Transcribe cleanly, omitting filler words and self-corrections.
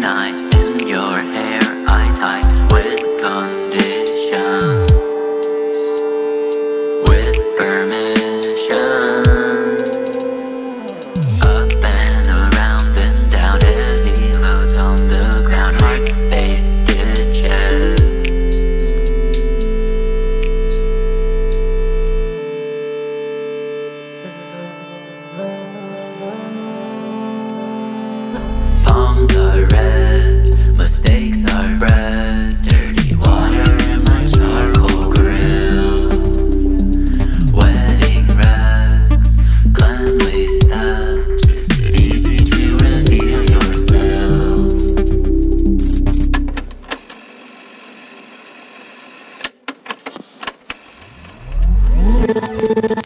tie in your hair, I tie with condition, with permission. Up and around and down, heavy loads on the ground, heart bass stitches. Palms are red, mistakes are bred, dirty water in my charcoal grill. Wedding wreaths, cleanly steps, is it easy to reveal yourself?